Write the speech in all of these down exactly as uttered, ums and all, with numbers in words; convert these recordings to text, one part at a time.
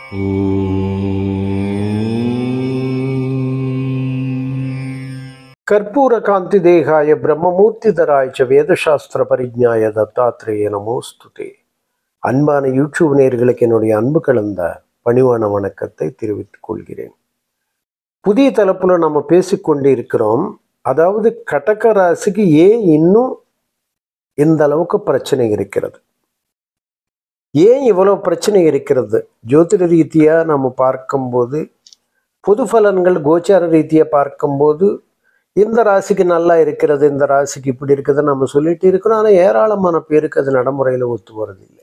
कर्पूर कांति देहाय ब्रह्ममूर्तिधराय च வேதசாஸ்திர பரிஜ்ஞாய தத்தாத்ரேய நமோஸ்துதே. அன்பான யூடியூப் நேயர்களுக்கு என்னுடைய அன்பு கலந்த பணிவான வணக்கத்தை தெரிவித்துக் கொள்கிறேன். புதிய தலைப்புல நம்ம பேசிக்கொண்டு இருக்கிறோம். அதாவது கடக ராசிக்கு ஏன் இன்னும் இந்த அளவுக்கு பிரச்சனை இருக்கிறது, ஏன் இவ்வளவு பிரச்சனை இருக்கிறது? ஜோதிட ரீதியா நம்ம பார்க்கும்போது, பொது பலன்கள் கோச்சார ரீதியா பார்க்கும்போது இந்த ராசிக்கு நல்லா இருக்கிறது, இந்த ராசிக்கு இப்படி இருக்குது நம்ம சொல்லிட்டு இருக்கிறோம். ஆனால் ஏராளமான பேருக்கு அது நடைமுறையில் ஒத்து வரதில்லை.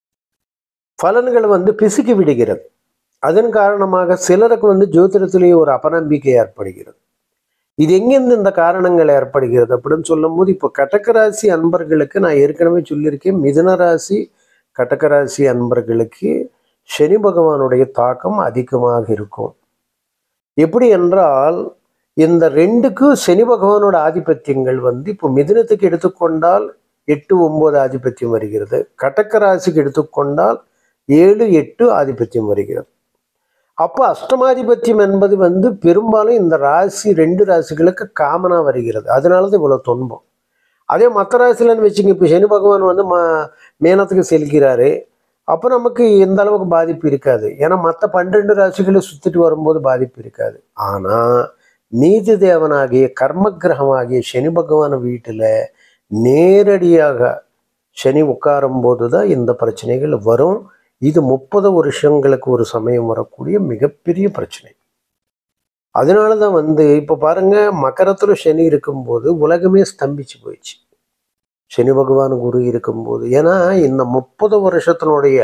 பலன்கள் வந்து பிசுக்கி விடுகிறது. அதன் காரணமாக சிலருக்கு வந்து ஜோதிடத்திலேயே ஒரு அபநம்பிக்கை ஏற்படுகிறது. இது எங்கேருந்து இந்த காரணங்கள் ஏற்படுகிறது அப்படின்னு சொல்லும் போது, இப்போ கடகராசி அன்பர்களுக்கு நான் ஏற்கனவே சொல்லியிருக்கேன், மிதுன ராசி கடகராசி அன்பர்களுக்கு சனி பகவானுடைய தாக்கம் அதிகமாக இருக்கும். எப்படி என்றால், இந்த ரெண்டுக்கும் சனி பகவானோட ஆதிபத்தியங்கள் வந்து இப்போ மிதுனத்துக்கு எடுத்துக்கொண்டால் எட்டு ஒன்பது ஆதிபத்தியம் வருகிறது, கடக ராசிக்கு எடுத்துக்கொண்டால் ஏழு எட்டு ஆதிபத்தியம் வருகிறது. அப்போ அஷ்டமாதிபத்தியம் என்பது வந்து பெரும்பாலும் இந்த ராசி ரெண்டு ராசிகளுக்கு காமனாக வருகிறது. அதனால தான் இவ்வளோ துன்பம். அதே மற்ற ராசிலன்னு வச்சுங்க, இப்போ சனி பகவான் வந்து ம மேனத்துக்கு செல்கிறாரு, அப்போ நமக்கு எந்த அளவுக்கு பாதிப்பு இருக்காது. ஏன்னா மற்ற பன்னிரெண்டு ராசிகளை சுற்றிட்டு வரும்போது பாதிப்பு இருக்காது. ஆனால் நீதி தேவனாகிய கர்ம கிரகமாகிய சனி பகவான் வீட்டில் நேரடியாக சனி உட்காரும் போது தான் இந்த பிரச்சனைகள் வரும். இது முப்பது வருஷங்களுக்கு ஒரு சமயம் வரக்கூடிய மிகப்பெரிய பிரச்சனை. அதனால தான் வந்து இப்போ பாருங்க, மகரத்தில் சனி இருக்கும்போது உலகமே ஸ்தம்பிச்சு போயிடுச்சு. சனி பகவான் குரு இருக்கும்போது, ஏன்னா இந்த முப்பது வருஷத்தினுடைய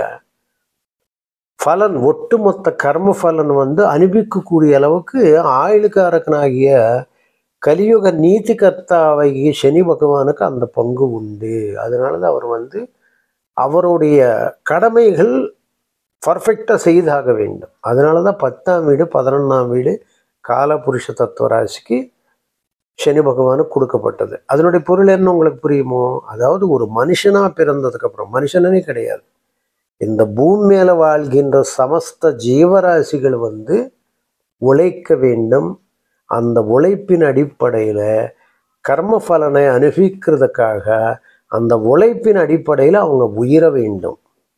பலன், ஒட்டுமொத்த கர்ம பலன் வந்து அனுபவிக்கக்கூடிய அளவுக்கு ஆயுளுக்காரகனாகிய கலியுக நீதி கர்த்தாவாகிய சனி பகவானுக்கு அந்த பங்கு உண்டு. அதனால தான் அவர் வந்து அவருடைய கடமைகள் பர்ஃபெக்டாக செய்தாக வேண்டும். அதனால தான் பத்தாம் வீடு பதினொன்றாம் வீடு காலபுருஷ தத்துவ ராசிக்கு சனி பகவானுக்கு கொடுக்கப்பட்டது. அதனுடைய பொருள் என்ன உங்களுக்கு புரியுமோ? அதாவது ஒரு மனுஷனாக பிறந்ததுக்கப்புறம், மனுஷனே கிடையாது, இந்த பூமி மேலே வாழ்கின்ற சமஸ்த ஜீவராசிகள் வந்து உழைக்க வேண்டும். அந்த உழைப்பின் அடிப்படையில் கர்ம பலனை அனுபவிக்கிறதுக்காக அந்த உழைப்பின் அடிப்படையில் அவங்க உயிர வேண்டும்.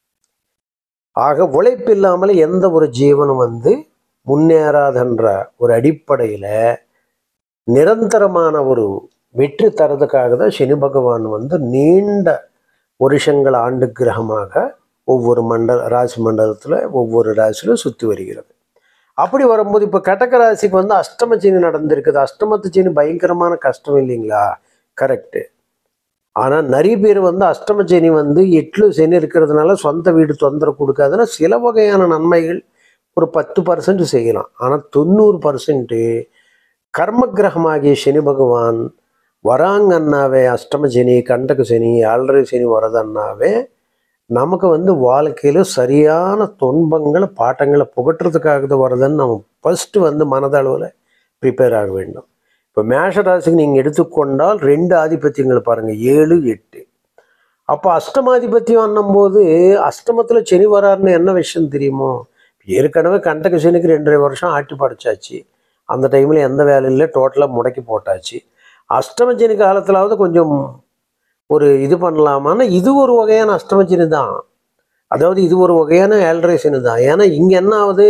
ஆக உழைப்பு இல்லாமல் எந்த ஒரு ஜீவனும் வந்து முன்னேறாதன்ற ஒரு அடிப்படையில் நிரந்தரமான ஒரு வெற்றி தரதுக்காக தான் சனி பகவான் வந்து நீண்ட வருஷங்கள் ஆண்டு கிரகமாக ஒவ்வொரு மண்டல ராசி மண்டலத்தில் ஒவ்வொரு ராசியிலும் சுற்றி வருகிறது. அப்படி வரும்போது இப்போ கடக ராசிக்கு வந்து அஷ்டம சனி நடந்திருக்குது. அஷ்டமத்து சனி பயங்கரமான கஷ்டம் இல்லைங்களா? கரெக்டு. ஆனால் நிறைய பேர் வந்து அஷ்டம சனி வந்து எட்டு சனி இருக்கிறதுனால சொந்த வீடு தொந்தரவு கொடுக்காதுன்னா சில வகையான நன்மைகள் ஒரு பத்து பர்சன்ட் செய்யலாம். ஆனால் தொண்ணூறு பர்சன்ட்டு கர்ம கிரகமாகிய சனி பகவான் வராங்கன்னாவே, அஷ்டம சனி கண்டக சனி ஏழரை சனி வரதன்னாவே நமக்கு வந்து வாழ்க்கையில் சரியான துன்பங்களை பாட்டங்களை புகட்டுறதுக்காக தான் வருதுன்னு நம்ம ஃபஸ்ட்டு வந்து மனதளவில் ப்ரிப்பேர் ஆக வேண்டும். இப்போ மேஷ ராசிக்கு நீங்கள் எடுத்துக்கொண்டால் ரெண்டு ஆதிபத்தியங்களை பாருங்கள், ஏழு எட்டு. அப்போ அஷ்டமாதிபத்தியம் அண்ணும்போது அஷ்டமத்தில் சனி வராருன்னு என்ன விஷயம் தெரியுமோ? ஏற்கனவே கண்டக சனிக்கு ரெண்டரை வருஷம் ஆட்டி படைச்சாச்சு. அந்த டைமில் எந்த வேலையில டோட்டலாக முடக்கி போட்டாச்சு. அஷ்டம சனி காலத்திலாவது கொஞ்சம் ஒரு இது பண்ணலாமான்னா இது ஒரு வகையான அஷ்டம சனி தான். அதாவது இது ஒரு வகையான ஏழரை சனி தான். ஏன்னா இங்கே என்ன ஆகுது,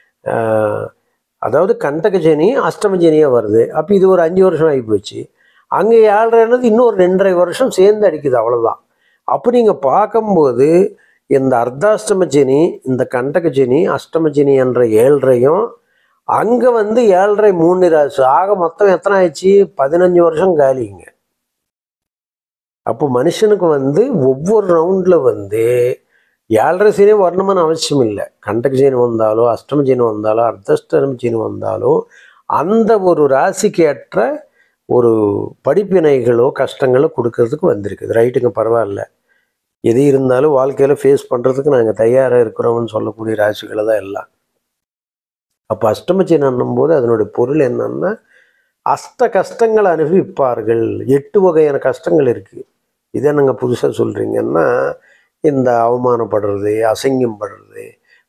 அதாவது கண்டக சனி அஷ்டம சனியாக வருது. அப்போ இது ஒரு அஞ்சு வருஷம் ஆகி போச்சு. அங்கே ஏழரைன்றது இன்னும் ஒரு ரெண்டரை வருஷம் சேர்ந்து அடிக்குது, அவ்வளோதான். அப்போ நீங்கள் பார்க்கும்போது இந்த அர்த்தாஷ்டம சனி, இந்த கண்டக சனி, அஷ்டம சனி என்ற ஏழரையும் அங்கே வந்து ஏழரை மூணு ராசி ஆக மொத்தம் எத்தனை ஆயிடுச்சு? பதினஞ்சு வருஷம் காலிங்க. அப்போ மனுஷனுக்கு வந்து ஒவ்வொரு ரவுண்டில் வந்து ஏழரை சனி வரணுமான்னு அவசியம் இல்லை. கண்டக சனி வந்தாலோ, அஷ்டம சனி வந்தாலோ, அர்த்தாஷ்டம சனி வந்தாலோ அந்த ஒரு ராசிக்கு ஏற்ற ஒரு படிப்பினைகளோ கஷ்டங்களோ கொடுக்கறதுக்கு வந்திருக்குது. ரைட்டுங்க, பரவாயில்ல. எது இருந்தாலும் வாழ்க்கையில் ஃபேஸ் பண்ணுறதுக்கு நாங்கள் தயாராக இருக்கிறோம்னு சொல்லக்கூடிய ராசிகளை தான் எல்லாம். அப்போ அஷ்டம சனி அண்ணும்போது அதனுடைய பொருள் என்னன்னா, அஷ்ட கஷ்டங்களை அனுபவிப்பார்கள். எட்டு வகையான கஷ்டங்கள் இருக்குது. இதை நாங்கள் புதுசாக சொல்கிறீங்கன்னா, இந்த அவமானப்படுறது, அசிங்கம் படுறது,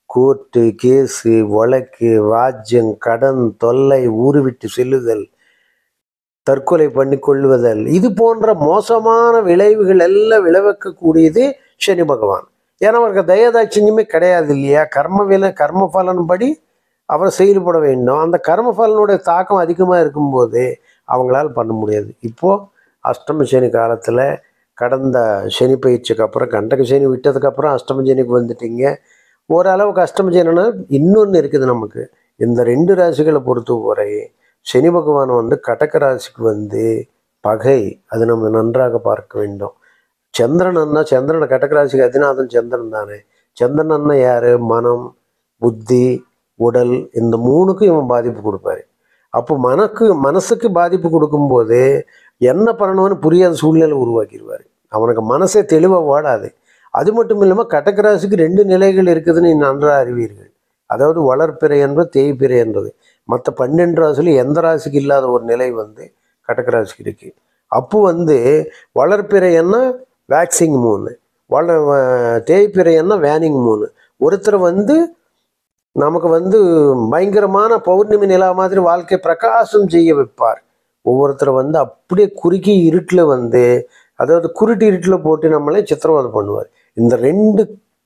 கோர்ட்டு கேஸு வழக்கு ராஜ்யம் கடன் தொல்லை ஊரு விட்டு செல்லுதல் தற்கொலை பண்ணி கொள்ளுவதல் இது போன்ற மோசமான விளைவுகள் எல்லாம் விளைவிக்கக்கூடியது சனி பகவான். ஏன்னா அவருக்கு தயதாட்சியமே கிடையாது இல்லையா. கர்ம விலை கர்ம பலன் படி அவர் செயல்பட வேண்டும். அந்த கர்ம பலனுடைய தாக்கம் அதிகமாக இருக்கும்போது அவங்களால பண்ண முடியாது. இப்போது அஷ்டம சனி காலத்தில் கடந்த சனி பயிற்சிக்கு அப்புறம் கண்டக சனி விட்டதுக்கப்புறம் அஷ்டம சனிக்கு வந்துட்டீங்க. ஓரளவுக்கு அஷ்டம சனின்னா இன்னொன்று இருக்குது நமக்கு. இந்த ரெண்டு ராசிகளை பொறுத்த வரை சனி பகவான் வந்து கடக ராசிக்கு வந்து பகை, அது நம்ம நன்றாக பார்க்க வேண்டும். சந்திரன் அண்ணா சந்திரனை கடக ராசிக்கு அதிநாதன் சந்திரன் தானே. சந்திரன் அண்ணா யார்? மனம், புத்தி, உடல், இந்த மூணுக்கும் இவன் பாதிப்பு கொடுப்பாரு. அப்போ மனக்கு மனசுக்கு பாதிப்பு கொடுக்கும்போது என்ன பண்ணணும்னு புரியாத சூழ்நிலை உருவாக்கிடுவார். அவனுக்கு மனசே தெளிவாக ஓடாது. அது மட்டும் இல்லாமல் கடக ராசிக்கு ரெண்டு நிலைகள் இருக்குதுன்னு நன்றாக அறிவீர்கள். அதாவது வளர்ப்பிறை என்பது தேய்பிறை என்பது. மற்ற பன்னெண்டு ராசியில் எந்த ராசிக்கு இல்லாத ஒரு நிலை வந்து கடக ராசிக்கு இருக்குது. அப்போ வந்து வளர்ப்பிறை என்ன வேக்சிங் மூணு, வள தேய்பிறை என்ன வேனிங் மூணு. ஒருத்தர் வந்து நமக்கு வந்து பயங்கரமான பௌர்ணமி நிலா மாதிரி வாழ்க்கை பிரகாசம் செய்ய வைப்பார். ஒவ்வொருத்தரை வந்து அப்படியே குறுக்கி இருட்டில் வந்து, அதாவது குருட்டு இருட்டில் போட்டு நம்மளே சித்திரவதை பண்ணுவார். இந்த ரெண்டு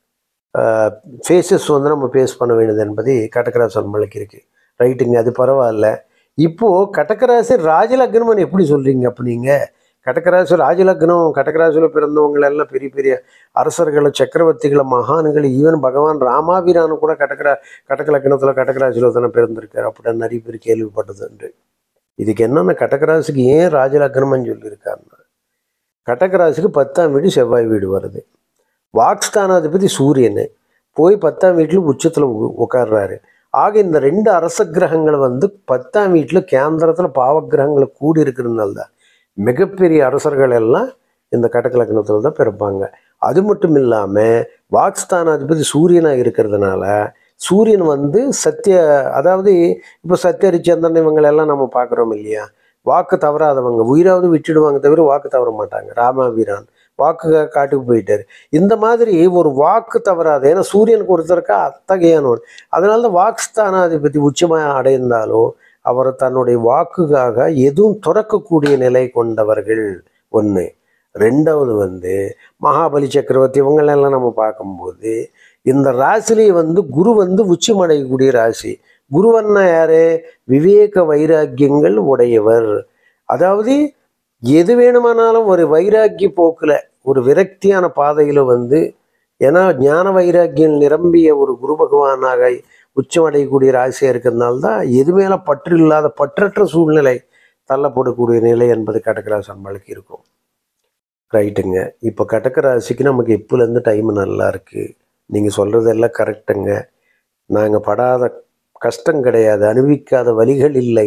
ஃபேஸஸ் வந்து நம்ம ஃபேஸ் பண்ண வேண்டியது என்பது கடகராசி நம்மளுக்கு இருக்குது. ரைட்டுங்க, அது பரவாயில்ல. இப்போது கடகராசி ராஜலக்னம் எப்படி சொல்கிறீங்க? அப்போ நீங்கள் கடகராசி ராஜலக்னம், கடகராசியில் பிறந்தவங்களெல்லாம் பெரிய பெரிய அரசர்களை, சக்கரவர்த்திகளை, மகான்கள், ஈவன் பகவான் ராமாபிரானு கூட கடகரா கடக லக்னத்தில் கடகராசியில் தானே பிறந்திருக்காரு அப்படின்னு நிறைய பேர் கேள்விப்பட்டதுண்டு. இதுக்கு என்னென்ன கடகராசிக்கு ஏன் ராஜலக்னம்னு சொல்லியிருக்காருன்னா, கடகராசிக்கு பத்தாம் வீடு செவ்வாய் வீடு வருது. வாக்ஸ்தானாதிபதி சூரியன் போய் பத்தாம் வீட்டில் உச்சத்தில் உட்கார்றாரு. ஆக இந்த ரெண்டு அரச கிரகங்கள் வந்து பத்தாம் வீட்டில் கேந்திரத்தில் பாவக்கிரகங்களை கூடி இருக்கிறதுனால தான் மிகப்பெரிய அரசர்கள் எல்லாம் இந்த கடக லக்னத்தில் தான் பிறப்பாங்க. அது மட்டும் இல்லாமல் வாக்ஸ்தானாதிபதி சூரியனாக இருக்கிறதுனால சூரியன் வந்து சத்திய, அதாவது இப்போ சத்திய ஹரிச்சந்திரன் இவங்களெல்லாம் நம்ம பார்க்குறோம் இல்லையா. வாக்கு தவறாதவங்க உயிராவது விட்டுடுவாங்க தவிர வாக்கு தவற மாட்டாங்க. ராமாவீரான் வாக்கு காட்டுக்கு போயிட்டார். இந்த மாதிரி ஒரு வாக்கு தவறாது. ஏன்னா சூரியனுக்கு ஒருத்தருக்கா அத்தகையான, அதனால தான் வாக்ஸ்தானாதிபதி உச்சமாக அடைந்தாலும் அவர் தன்னுடைய வாக்குக்காக எதுவும் துறக்கக்கூடிய நிலை கொண்டவர்கள் ஒன்று. ரெண்டாவது வந்து மகாபலி சக்கரவர்த்தி இவங்களெல்லாம் நம்ம பார்க்கும்போது இந்த ராசிலேயே வந்து குரு வந்து உச்சமடையக்கூடிய ராசி. குருவன்னா யாரு? விவேக வைராக்கியங்கள் உடையவர். அதாவது எது வேணுமானாலும் ஒரு வைராக்கிய போக்கில், ஒரு விரக்தியான பாதையில் வந்து, ஏன்னா ஞான வைராக்கியம் நிரம்பிய ஒரு குரு பகவானாக உச்சமடையக்கூடிய ராசியாக இருக்கிறதுனால தான் எது மேலே பற்று இல்லாத பற்றற்ற சூழ்நிலை தள்ளப்படக்கூடிய நிலை என்பது கடகராசி நம்மளுக்கு இருக்கும். ரைட்டுங்க. இப்போ கடகராசிக்கு நமக்கு இப்போலேருந்து டைம் நல்லா இருக்குது. நீங்கள் சொல்கிறதெல்லாம் கரெக்டுங்க. நாங்கள் படாத கஷ்டம் கிடையாது, அனுபவிக்காத வலிகள் இல்லை,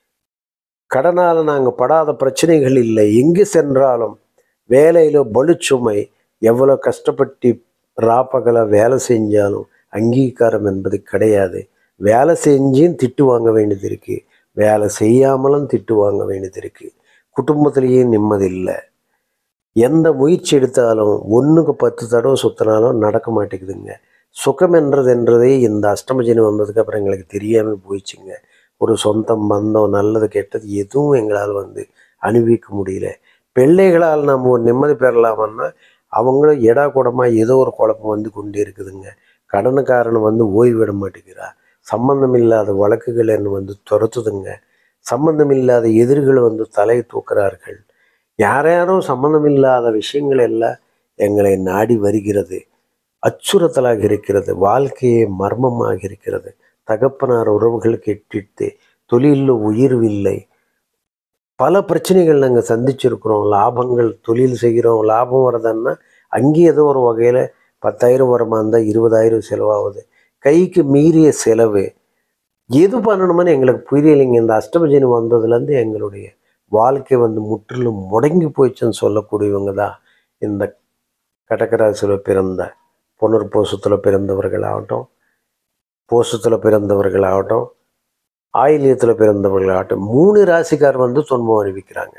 கடனால் நாங்கள் படாத பிரச்சனைகள் இல்லை. எங்கே சென்றாலும் வேலையில் பளுச்சுமை, எவ்வளோ கஷ்டப்பட்டு ராப்பகல வேலை செஞ்சாலும் அங்கீகாரம் என்பது கிடையாது. வேலை செஞ்சும் திட்டு வாங்க வேண்டியது இருக்குது, வேலை செய்யாமலும் திட்டு வாங்க வேண்டியது இருக்குது. குடும்பத்திலேயே நிம்மதி இல்லை. எந்த முயற்சி எடுத்தாலும் ஒன்றுக்கு பத்து தடவை சுற்றினாலும் நடக்க மாட்டேங்குதுங்க. சுகம் என்றது என்றதே இந்த அஷ்டமஜனி வந்ததுக்கு அப்புறம் எங்களுக்கு தெரியாமல் போயிடுச்சுங்க. ஒரு சொந்தம் பந்தம் நல்லது கெட்டது எதுவும் எங்களால் வந்து அனுபவிக்க முடியல. பிள்ளைகளால் நம்ம ஒரு நிம்மதி பெறலாமன்னா அவங்களும் எடா கூடமாக ஏதோ ஒரு குழப்பம் வந்து கொண்டே இருக்குதுங்க. கடனுக்காரன் வந்து ஓய்வு விட மாட்டேங்கிறா. சம்பந்தம் இல்லாத வழக்குகள் என்ன வந்து துரத்துதுங்க. சம்பந்தம் இல்லாத எதிரிகள் வந்து தலை தூக்குறார்கள். யார் யாரும் சம்பந்தம் இல்லாத விஷயங்கள் எல்லாம் எங்களை நாடி வருகிறது. அச்சுறுத்தலாக இருக்கிறது. வாழ்க்கையே மர்மமாக இருக்கிறது. தகப்பனார் உறவுகளுக்கு எட்டிட்டு தொழிலில் உயர்வில்லை. பல பிரச்சனைகள் நாங்கள் சந்திச்சிருக்கிறோம். லாபங்கள் தொழில் செய்கிறோம், லாபம் வருதுன்னா அங்கேயே ஏதோ ஒரு வகையில் பத்தாயிரம் வருமா இருந்தால் இருபதாயிரம் செலவாகுது. கைக்கு மீறிய செலவு. எது பண்ணணுமன்னு எங்களுக்கு புரியலைங்க. இந்த அஷ்டமஜனி வந்ததுலேருந்து எங்களுடைய வாழ்க்கை வந்து முற்றிலும் முடங்கி போயிடுச்சுன்னு சொல்லக்கூடியவங்க தான் இந்த கடகராசியில் பிறந்த புனர்பூசத்தில் பிறந்தவர்களாகட்டும், பூசத்தில் பிறந்தவர்களாகட்டும், ஆயிலியத்தில் பிறந்தவர்களாகட்டும், மூணு ராசிக்கார் வந்து துன்பம் அறிவிக்கிறாங்க.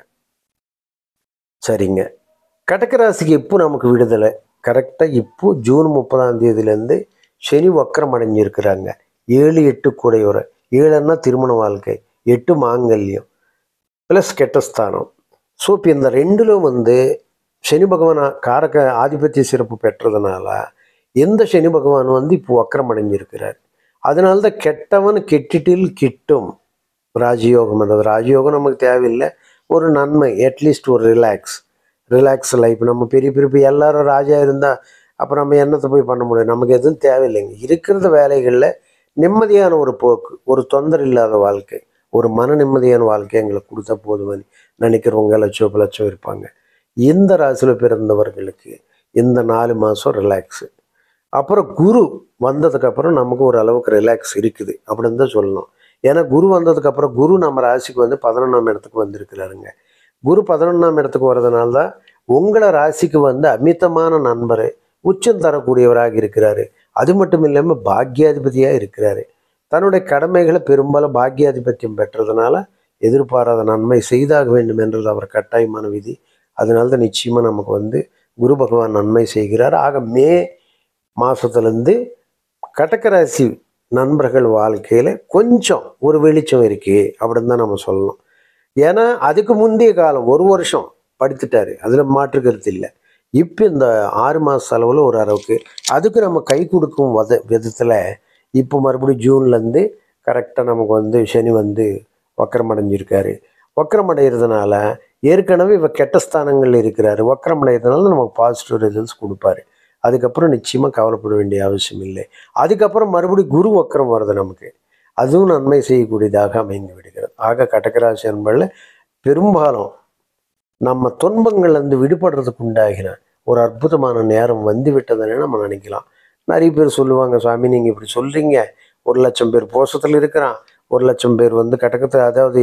சரிங்க, கடகராசிக்கு இப்போ நமக்கு விடுதலை கரெக்டாக இப்போ ஜூன் முப்பதாம் தேதியிலேருந்து சனி வக்கரம் அடைஞ்சிருக்கிறாங்க. ஏழு எட்டு கூடையோர, ஏழுன்னா திருமண வாழ்க்கை, எட்டு மாங்கல்யம் ப்ளஸ் கெட்டஸ்தானம். ஸோ இப்போ இந்த ரெண்டிலும் வந்து சனி பகவான் காரக ஆதிபத்திய சிறப்பு பெற்றதுனால எந்த சனி பகவான் வந்து இப்போ வக்கரம் அடைஞ்சிருக்கிறார். அதனால தான் கெட்டவன் கெட்டிட்டில் கிட்டும் ராஜயோகம். அந்த ராஜயோகம் நமக்கு தேவையில்லை, ஒரு நன்மை, அட்லீஸ்ட் ஒரு ரிலாக்ஸ் ரிலாக்ஸ் லைஃப். நம்ம பெரிய பெரிய எல்லாரும் ராஜா இருந்தால் அப்புறம் நம்ம என்னத்தை போய் பண்ண முடியும்? நமக்கு எதுவும் தேவையில்லைங்க. இருக்கிறத வேலைகளில் நிம்மதியான ஒரு போக்கு, ஒரு தொந்தரவு இல்லாத வாழ்க்கை, ஒரு மன நிம்மதியான வாழ்க்கை எங்களுக்கு கொடுத்தா போதுமானு நினைக்கிறவங்க லட்சம் லட்சம் இருப்பாங்க. இந்த ராசியில் பிறந்தவர்களுக்கு இந்த நாலு மாதம் ரிலாக்ஸு. அப்புறம் குரு வந்ததுக்கப்புறம் நமக்கு ஒரு அளவுக்கு ரிலாக்ஸ் இருக்குது அப்படின்னு தான் சொல்லணும். ஏன்னா குரு வந்ததுக்கப்புறம் குரு நம்ம ராசிக்கு வந்து பதினொன்றாம் இடத்துக்கு வந்திருக்கிறாருங்க. குரு பதினொன்றாம் இடத்துக்கு வர்றதுனால தான் உங்களை ராசிக்கு வந்து அமிதமான நண்பர், உச்சம் தரக்கூடியவராக இருக்கிறாரு. அது மட்டும் இல்லாமல் பாக்யாதிபதியாக இருக்கிறாரு. தன்னுடைய கடமைகளை பெரும்பாலும் பாக்யாதிபத்தியம் பெற்றதுனால எதிர்பாராத நன்மை செய்தாக வேண்டும் என்றது அவர் கட்டாயமான விதி. அதனால தான் நிச்சயமாக நமக்கு வந்து குரு பகவான் நன்மை செய்கிறார். ஆக மே மாதத்துலேருந்து கடகராசி நண்பர்கள் வாழ்க்கையில் கொஞ்சம் ஒரு வெளிச்சம் இருக்குது அப்படின்னு தான் நம்ம சொல்லணும். ஏன்னா அதுக்கு முந்தைய காலம் ஒரு வருஷம் படுத்துட்டாரு, அதில் மாற்று கருத்து இல்லை. இப்போ இந்த ஆறு மாத செலவில் ஒரு அளவுக்கு அதுக்கு நம்ம கை கொடுக்கும் வத விதத்தில் இப்போ மறுபடியும் ஜூன்லேருந்து கரெக்டாக நமக்கு வந்து சனி வந்து வக்கரம் அடைஞ்சிருக்காரு. வக்கரம் அடைகிறதுனால ஏற்கனவே இவ கெட்ட ஸ்தானங்கள் இருக்கிறாரு. வக்கரம் அடைகிறதுனால நமக்கு பாசிட்டிவ் ரிசல்ட்ஸ் கொடுப்பாரு. அதுக்கப்புறம் நிச்சயமாக கவலைப்பட வேண்டிய அவசியம் இல்லை. அதுக்கப்புறம் மறுபடியும் குரு வக்கரம் வருது நமக்கு, அதுவும் நன்மை செய்யக்கூடியதாக அமைந்து விடுகிறது. ஆக கடகராசி அன்பர்கள் பெரும்பாலும் நம்ம துன்பங்கள்லேருந்து விடுபடுறதுக்கு உண்டாகின ஒரு அற்புதமான நேரம் வந்து விட்டதுன்னு நம்ம நினைக்கலாம். நிறைய பேர் சொல்லுவாங்க, சுவாமி நீங்கள் இப்படி சொல்கிறீங்க, ஒரு லட்சம் பேர் போஷத்தில் இருக்கிறான், ஒரு லட்சம் பேர் வந்து கடகத்தை, அதாவது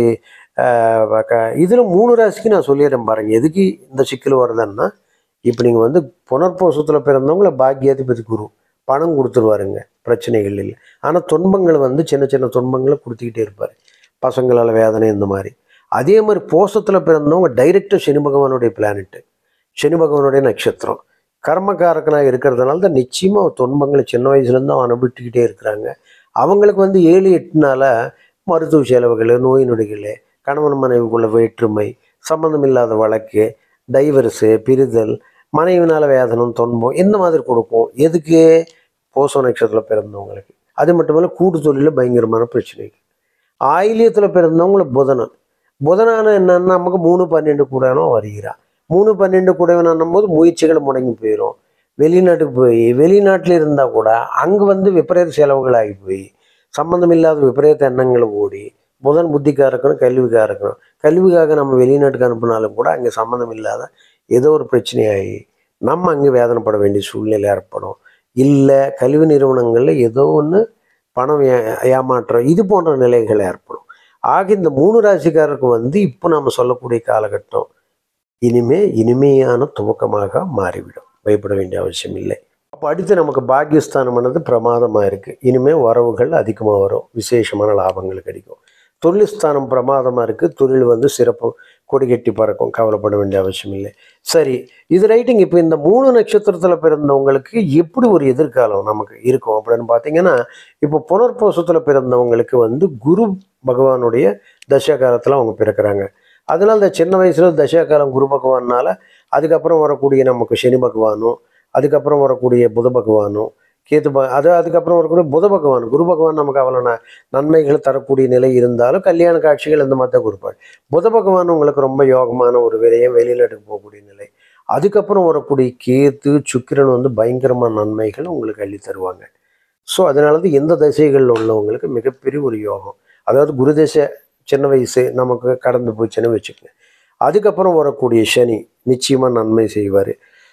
இதில் மூணு ராசிக்கு நான் சொல்லிடுறேன் பாருங்க எதுக்கு இந்த சிக்கல் வருதுன்னா, இப்போ நீங்கள் வந்து புனர்போஷத்தில் பிறந்தவங்கள பாக்யாதிபதி குரு பணம் கொடுத்துருவாருங்க, பிரச்சனைகள் இல்லை. ஆனால் துன்பங்களை வந்து சின்ன சின்ன துன்பங்களை கொடுத்துக்கிட்டே இருப்பார், பசங்களால் வேதனை இந்த மாதிரி. அதே மாதிரி போஷத்தில் பிறந்தவங்க டைரெக்டாக சனி பகவானுடைய பிளானெட்டு, சனி பகவானுடைய நட்சத்திரம், கர்மகாரக்கனாக இருக்கிறதுனால தான் நிச்சயமாக துன்பங்களை சின்ன வயசுலேருந்து அவன் அனுபவிச்சுக்கிட்டே இருக்கிறாங்க. அவங்களுக்கு வந்து ஏழு எட்டுனால மருத்துவ செலவுகள், நோய் நொடிகள், கணவன் மனைவிக்குள்ள வேற்றுமை, சம்மந்தம் இல்லாத வழக்கு, டைவர்ஸு, பிரிதல், மனைவினால் வேதனம், துன்பம் இந்த மாதிரி கொடுக்கும். எதுக்கு? போஷ நட்சத்திரத்தில் பிறந்தவங்களுக்கு. அது மட்டுமல்ல கூட்டு தொழிலில் பயங்கரமான பிரச்சனைகள். ஆயிலியத்தில் பிறந்தவங்கள புதனன், புதனான என்னன்னா நமக்கு மூணு பன்னெண்டு கூடனோ வருகிறான். மூணு பன்னெண்டு கூடவனும் போது முயற்சிகள் முடங்கி போயிடும். வெளிநாட்டுக்கு போய் வெளிநாட்டில் இருந்தால் கூட அங்கே வந்து விபரீத செலவுகள் ஆகி போய் சம்மந்தம் இல்லாத விபரீத எண்ணங்களை ஓடி, புதன் புத்திக்காக இருக்கணும், கல்விக்காக இருக்கணும். கல்விக்காக நம்ம வெளிநாட்டுக்கு அனுப்பினாலும் கூட அங்கே சம்மந்தம் இல்லாத ஏதோ ஒரு பிரச்சனையாகி நம்ம அங்கே வேதனைப்பட வேண்டிய சூழ்நிலை ஏற்படும். இல்லை கல்வி நிறுவனங்களில் ஏதோ ஒன்று பணம் ஏ ஏமாற்றம் இது போன்ற நிலைகள் ஏற்படும். ஆக இந்த மூணு ராசிக்காரருக்கு வந்து இப்போ நம்ம சொல்லக்கூடிய காலகட்டம் இனிமே இனிமையான துவக்கமாக மாறிவிடும். பயப்பட வேண்டிய அவசியம் இல்லை. அப்போ அடுத்து நமக்கு பாக்கியஸ்தானமானது பிரமாதமாக இருக்குது. இனிமேல் வரவுகள் அதிகமாக வரும், விசேஷமான லாபங்கள் கிடைக்கும். தொழில் ஸ்தானம் பிரமாதமாக இருக்குது, தொழில் வந்து சிறப்பு கொடி கட்டி பறக்கும், கவலைப்பட வேண்டிய அவசியம் இல்லை. சரி, இது ரைட்டிங். இப்போ இந்த மூணு நட்சத்திரத்தில் பிறந்தவங்களுக்கு எப்படி ஒரு எதிர்காலம் நமக்கு இருக்கும் அப்படின்னு பார்த்தீங்கன்னா, இப்போ புனர்போஷத்தில் பிறந்தவங்களுக்கு வந்து குரு பகவானுடைய தசாகாலத்தில் அவங்க பிறக்கிறாங்க. அதனால் இந்த சின்ன வயசில் தசாகாலம் குரு பகவானால், அதுக்கப்புறம் வரக்கூடிய நமக்கு சனி பகவானும், அதுக்கப்புறம் வரக்கூடிய புத பகவானும், கேத்து ப அது அதுக்கப்புறம் வரக்கூடிய புத பகவான், குரு பகவான் நமக்கு அவ்வளோ நன்மைகள் தரக்கூடிய நிலை இருந்தாலும் கல்யாண காட்சிகள் இந்த மாதிரி தான் கொடுப்பார். புத பகவான் உங்களுக்கு ரொம்ப யோகமான ஒரு விரையம், வெளிநாட்டுக்கு போகக்கூடிய நிலை. அதுக்கப்புறம் வரக்கூடிய கேத்து சுக்கிரன் வந்து பயங்கரமான நன்மைகள் உங்களுக்கு அள்ளி தருவாங்க. ஸோ அதனால தான் எந்த திசைகளில் உள்ளவங்களுக்கு மிகப்பெரிய ஒரு யோகம். அதாவது குரு திசை சின்ன வயசு நமக்கு கடந்து போச்சுன்னு வச்சுக்கோங்க. அதுக்கப்புறம் வரக்கூடிய சனி நிச்சயமாக நன்மை செய்வார்.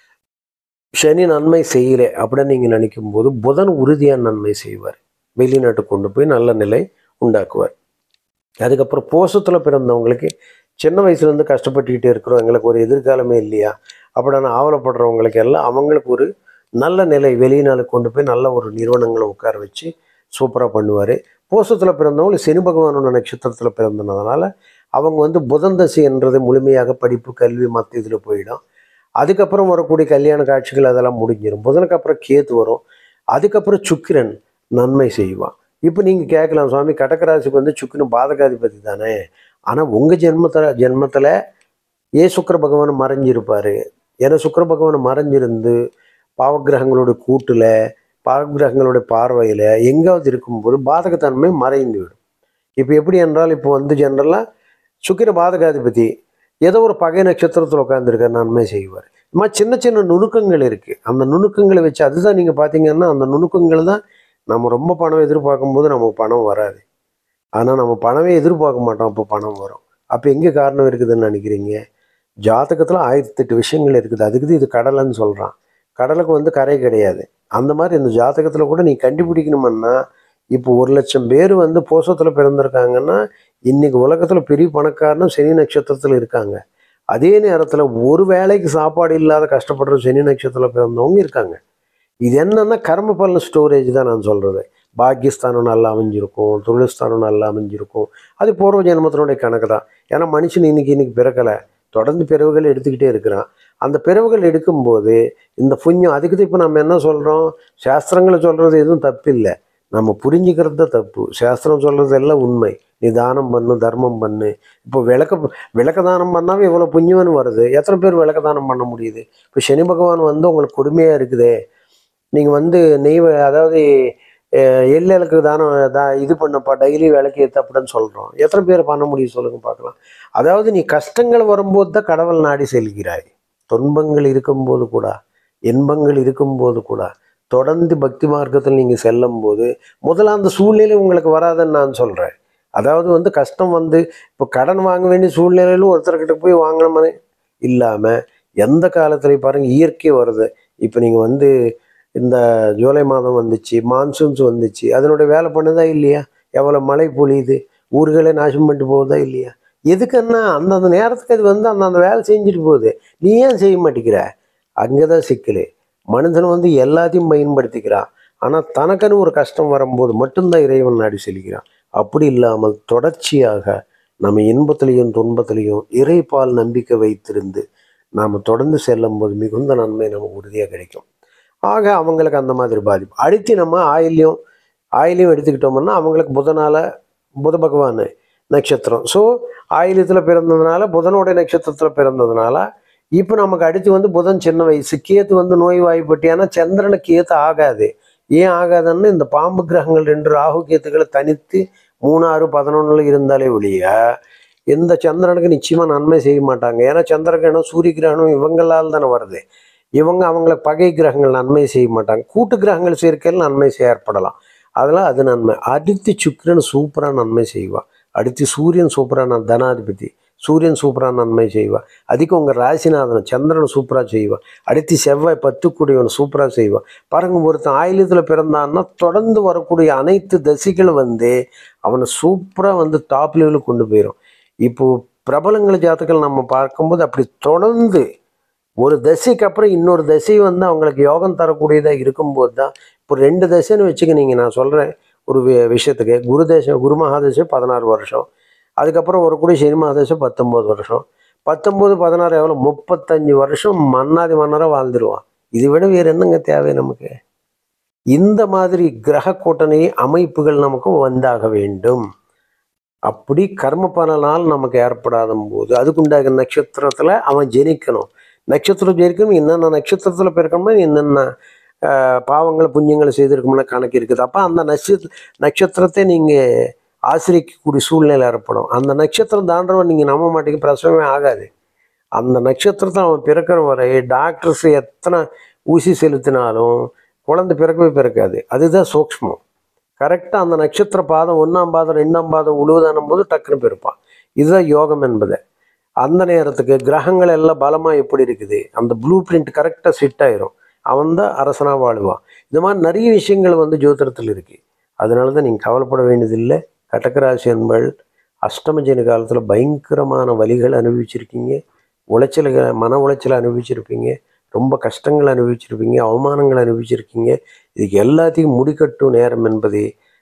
சனி நன்மை செய்யலை அப்படின்னு நீங்கள் நினைக்கும் போது புதன் உறுதியாக நன்மை செய்வார், வெளிநாட்டுக்கு கொண்டு போய் நல்ல நிலை உண்டாக்குவார். அதுக்கப்புறம் போஷத்தில் பிறந்தவங்களுக்கு சின்ன வயசுலேருந்து கஷ்டப்பட்டுக்கிட்டே இருக்கிறோம், எங்களுக்கு ஒரு எதிர்காலமே இல்லையா அப்படின்னு ஆவலப்படுறவங்களுக்கு எல்லாம் அவங்களுக்கு ஒரு நல்ல நிலை, வெளிநாளுக்கு கொண்டு போய் நல்ல ஒரு நிறுவனங்களை உட்கார வச்சு சூப்பராக பண்ணுவார். போஷத்தில் பிறந்தவங்க சனி பகவானோட நட்சத்திரத்தில் பிறந்ததுனால அவங்க வந்து புதன் தசை என்றது முழுமையாக படிப்பு கல்வி மற்ற இதில் போயிடும். அதுக்கப்புறம் வரக்கூடிய கல்யாண காட்சிகள் அதெல்லாம் முடிஞ்சிடும். புதனுக்கு அப்புறம் கேத்து வரும். அதுக்கப்புறம் சுக்கிரன் நன்மை செய்வான். இப்போ நீங்கள் கேட்கலாம், சுவாமி கடகராசிக்கு வந்து சுக்கிரன் பாதகாதிபதி தானே, ஆனால் உங்கள் ஜென்மத்தில் ஜென்மத்தில் ஏன் சுக்கிர பகவான் மறைஞ்சிருப்பார்? ஏன்னா சுக்கிர பகவான் மறைஞ்சிருந்து பாவகிரகங்களோட கூட்டில் பாவகிரகங்களோட பார்வையில் எங்காவது இருக்கும்போது பாதகத்தன்மை மறைந்து விடும். இப்போ எப்படி என்றால், இப்போ வந்து ஜென்ரலாக சுக்கிர பாதகாதிபதி ஏதோ ஒரு பகை நட்சத்திரத்தில் உட்காந்துருக்கார், நன்மை செய்வார். இது மாதிரி சின்ன சின்ன நுணுக்கங்கள் இருக்குது. அந்த நுணுக்கங்களை வச்சு அதுதான் நீங்கள் பார்த்தீங்கன்னா அந்த நுணுக்கங்கள் தான் நம்ம ரொம்ப பணம் எதிர்பார்க்கும் போது நமக்கு பணம் வராது. ஆனால் நம்ம பணமே எதிர்பார்க்க மாட்டோம், அப்போ பணம் வரும். அப்போ எங்கே காரணம் இருக்குதுன்னு நினைக்கிறீங்க? ஜாதகத்தில் ஆயிரத்தெட்டு விஷயங்கள் இருக்குது. அதுக்கு இது கடலைன்னு சொல்கிறான். கடலுக்கு வந்து கரை கிடையாது. அந்த மாதிரி இந்த ஜாதகத்தில் கூட நீ கண்டுபிடிக்கணுமன்னா, இப்போ ஒரு லட்சம் பேர் வந்து போசத்தில் பிறந்திருக்காங்கன்னா இன்னைக்கு உலகத்தில் பெரிய பணக்காரனும் சனி நட்சத்திரத்தில் இருக்காங்க. அதே நேரத்தில் ஒரு வேளைக்கு சாப்பாடு இல்லாத கஷ்டப்படுற சனி நட்சத்திரத்தில் பிறந்தவங்க இருக்காங்க. இது என்னன்னா கர்ம பலன் ஸ்டோரேஜ் தான் நான் சொல்கிறது. பாக்கியஸ்தானம் நல்லா அமைஞ்சிருக்கும், தொழில்ஸ்தானம் நல்லா அமைஞ்சிருக்கும். அது பூர்வ ஜென்மத்தினுடைய கணக்கு தான். ஏன்னா மனுஷன் இன்னைக்கு இன்னைக்கு பிறக்கலை, தொடர்ந்து பிறவுகள் எடுத்துக்கிட்டே இருக்கிறான். அந்த பிறவுகள் எடுக்கும்போது இந்த புண்ணியம் அதுக்கு தான் இப்போ நம்ம என்ன சொல்கிறோம், சாஸ்திரங்களை சொல்கிறது எதுவும் தப்பு இல்லை, நம்ம புரிஞ்சுக்கிறது தான் தப்பு. சாஸ்திரம் சொல்கிறது எல்லாம் உண்மை. நீ தானம் பண்ணு, தர்மம் பண்ணு. இப்போ விளக்க விளக்க தானம் பண்ணாமல் இவ்வளோ புண்ணியம்னு வருது. எத்தனை பேர் விளக்க தானம் பண்ண முடியுது? இப்போ சனி பகவான் வந்து உங்களுக்கு கொடுமையாக இருக்குதே, நீங்கள் வந்து நெய் அதாவது எள்ளலுக்கு தானம் தான் இது பண்ணப்பா டெய்லி விளக்கு ஏற்ற அப்படின்னு சொல்கிறோம். எத்தனை பேர் பண்ண முடியும் சொல்லுங்க பார்க்கலாம். அதாவது நீ கஷ்டங்கள் வரும்போது தான் கடவுள் நாடி செல்கிறாய். துன்பங்கள் இருக்கும்போது கூட, இன்பங்கள் இருக்கும்போது கூட தொடர்ந்து பக்தி மார்க்கத்தில் நீங்கள் செல்லும் போது முதல்ல அந்த சூழ்நிலை உங்களுக்கு வராதுன்னு நான் சொல்கிறேன். அதாவது வந்து கஷ்டம் வந்து இப்போ கடன் வாங்க வேண்டிய சூழ்நிலையிலும் ஒருத்தர்கிட்ட போய் வாங்கணுமே இல்லாமல் எந்த காலத்துலையும் பாருங்கள் இயற்கை வருது. இப்போ நீங்கள் வந்து இந்த ஜூலை மாதம் வந்துச்சு, மான்சூன்ஸ் வந்துச்சு, அதனுடைய வேலை பண்ணுதா இல்லையா? எவ்வளோ மழை பொழியுது, ஊர்களே நாசம் பண்ணிட்டு போகுதா இல்லையா? எதுக்குன்னா அந்தந்த நேரத்துக்கு அது வந்து அந்தந்த வேலை செஞ்சுட்டு போகுது. நீ ஏன் செய்ய மாட்டேங்கிற? அங்கே தான் சிக்கல். மனிதன் வந்து எல்லாத்தையும் பயன்படுத்திக்கிறான், ஆனால் தனக்குன்னு ஒரு கஷ்டம் வரும்போது மட்டும்தான் இறைவன் நாடி செல்கிறான். அப்படி இல்லாமல் தொடர்ச்சியாக நம்ம இன்பத்திலையும் துன்பத்திலையும் இறைப்பால் நம்பிக்கை வைத்திருந்து நாம் தொடர்ந்து செல்லும் போது மிகுந்த நன்மை நமக்கு உறுதியாக கிடைக்கும். ஆக அவங்களுக்கு அந்த மாதிரி பாதிப்பு. அடுத்து நம்ம ஆயில்யம் ஆயிலையும் எடுத்துக்கிட்டோம்னா அவங்களுக்கு புதனால் புத பகவான் நட்சத்திரம். ஸோ ஆயில்யத்தில் பிறந்ததுனால புதனுடைய நட்சத்திரத்தில் பிறந்ததுனால இப்போ நமக்கு அடுத்து வந்து புதன் சின்ன வயசு, கேத்து வந்து நோய் வாய்ப்பட்டியானா சந்திரனுக்கு கேத்து ஆகாது. ஏன் ஆகாதுன்னு இந்த பாம்பு கிரகங்கள் ரெண்டு ராகு கேத்துக்களை தனித்து மூணாறு பதினொன்றில் இருந்தாலே ஒழிய எந்த சந்திரனுக்கு நிச்சயமாக நன்மை செய்ய மாட்டாங்க. ஏன்னா சந்திர கிரகணம் சூரிய கிரகணம் இவங்களால் தானே வருது. இவங்க அவங்கள பகை கிரகங்கள் நன்மை செய்ய மாட்டாங்க. கூட்டு கிரகங்கள் சேர்க்கையில் நன்மை ஏற்படலாம், அதெல்லாம் அது நன்மை. அடுத்து சுக்கிரன் சூப்பராக நன்மை செய்வான். அடுத்து சூரியன் சூப்பரான தனாதிபதி, சூரியன் சூப்பராக நன்மை செய்வான். அதுக்கு உங்கள் ராசிநாதன் சந்திரன் சூப்பராக செய்வான். அடுத்து செவ்வாய் பத்துக்குடியவன் சூப்பராக செய்வான். பாருங்க, ஒருத்தன் ஆயுளத்தில் பிறந்தான்னா தொடர்ந்து வரக்கூடிய அனைத்து தசைகளும் வந்து அவனை சூப்பராக வந்து டாப் லெவலுக்கு கொண்டு போயிடும். இப்போது பிரபலங்கள் ஜாதகங்கள் நம்ம பார்க்கும்போது அப்படி தொடர்ந்து ஒரு தசைக்கு அப்புறம் இன்னொரு தசை வந்து அவங்களுக்கு யோகம் தரக்கூடியதாக இருக்கும்போது தான். இப்போ ரெண்டு தசைன்னு வச்சுக்க, நீங்கள் நான் சொல்கிறேன் ஒரு விஷயத்துக்கு, குரு தேசம் குரு மகாதசை பதினாறு வருஷம், அதுக்கப்புறம் ஒரு கூட சனி மகாதசை பத்தொம்போது வருஷம், பத்தொம்போது பதினாறு எவ்வளோ முப்பத்தஞ்சு வருஷம் மன்னாதி மன்னராக வாழ்ந்துருவான். இதை விட வேறு என்னங்க தேவை நமக்கு? இந்த மாதிரி கிரக கூட்டணி அமைப்புகள் நமக்கு வந்தாக வேண்டும். அப்படி கர்ம பலனால் நமக்கு ஏற்படாத போது அதுக்குண்டாக நட்சத்திரத்தில் அவன் ஜெனிக்கணும். நட்சத்திரம் ஜெயிக்கணும், என்னென்ன நட்சத்திரத்தில் பிறக்கணும்னா என்னென்ன பாவங்களை புண்ணியங்களை செய்திருக்கணும்னா கணக்கு இருக்குது. அப்போ அந்த நட்சத்திர நட்சத்திரத்தை நீங்கள் ஆசிரியக்கூடிய சூழ்நிலை ஏற்படும். அந்த நட்சத்திரம் தாண்டவன் நீங்கள் நம்ப மாட்டீங்க, பிரசவமே ஆகாது. அந்த நட்சத்திரத்தை அவன் பிறக்கிற வரை டாக்டர்ஸ் எத்தனை ஊசி செலுத்தினாலும் குழந்தை பிறக்கவே பிறக்காது. அதுதான் சூக்ஷ்மம். கரெக்டாக அந்த நட்சத்திர பாதம் ஒன்றாம் பாதம் ரெண்டாம் பாதம் உழுவதானும் போது டக்குன்னு பிறப்பான். இதுதான் யோகம் என்பது. அந்த நேரத்துக்கு கிரகங்கள் எல்லாம் பலமாக எப்படி இருக்குது, அந்த ப்ளூ பிரிண்ட் கரெக்டாக செட் ஆயிரும். அவன் தான் அரசனாக வாழுவான். இந்த மாதிரி நிறைய விஷயங்கள் வந்து ஜோதிடத்தில் இருக்குது. அதனால தான் நீங்கள் கவலைப்பட வேண்டியதில்லை. கடகராசி என்பள் அஷ்டமஜனி காலத்தில் பயங்கரமான வலிகள் அனுபவிச்சிருக்கீங்க, உளைச்சல்களை மன உளைச்சலை அனுபவிச்சிருப்பீங்க, ரொம்ப கஷ்டங்கள் அனுபவிச்சிருப்பீங்க, அவமானங்கள் அனுபவிச்சிருக்கீங்க. இதுக்கு எல்லாத்தையும் முடிக்கட்டும் நேரம் என்பது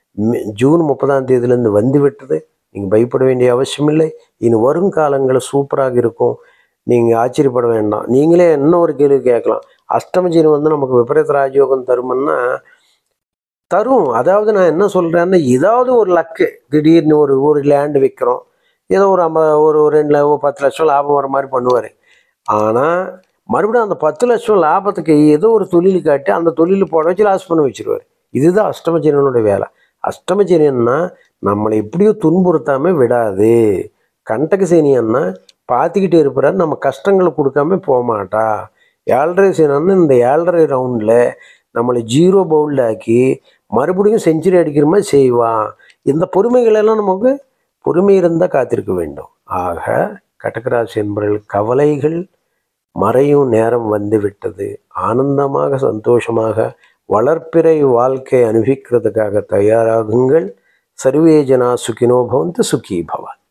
ஜூன் முப்பதாம் தேதியிலேருந்து வந்து விட்டது. நீங்கள் பயப்பட வேண்டிய அவசியம் இல்லை. இனி வருங்காலங்கள் சூப்பராக இருக்கும். நீங்கள் ஆச்சரியப்பட வேண்டாம். நீங்களே என்ன ஒரு கேள்வி கேட்கலாம், அஷ்டமஜீன் வந்து நமக்கு விபரீத ராஜயோகம் தருமன்னா தரும். அதாவது நான் என்ன சொல்கிறேன்னா, ஏதாவது ஒரு லக்கு திடீர்னு ஒரு ஒரு லேண்டு விற்கிறோம், ஏதோ ஒரு ஐம்ப ஒரு ரெண்டு ஒரு பத்து லட்சம் லாபம் வர மாதிரி பண்ணுவார். ஆனால் மறுபடியும் அந்த பத்து லட்சம் லாபத்துக்கு ஏதோ ஒரு தொழில் காட்டி அந்த தொழில் போட வச்சு லாஸ் பண்ண வச்சுருவார். இதுதான் அஷ்டமச்சனியனுடைய வேலை. அஷ்டமச்சனியன்னா நம்மளை எப்படியோ துன்புறுத்தாமல் விடாது. கண்டக சனியன்னா பார்த்துக்கிட்டே இருப்பார், நம்ம கஷ்டங்களை கொடுக்காம போக மாட்டா. ஏழரை சனியன்னு இந்த ஏழரை ரவுண்டில் நம்மளை ஜீரோ பவுலில் ஆக்கி மறுபடியும் செஞ்சுரி அடிக்கிற மாதிரி செய்வான். இந்த பொறுமைகளெல்லாம் நமக்கு பொறுமை இருந்தால் காத்திருக்க வேண்டும். ஆக கடகராசி என்பவர்கள் கவலைகள் மறையும் நேரம் வந்து விட்டது. ஆனந்தமாக சந்தோஷமாக வளர்ப்பிறை வாழ்க்கை அனுபவிக்கிறதுக்காக தயாராகுங்கள். சர்வே ஜனா சுகினோ பவந்து, சுகி பவ.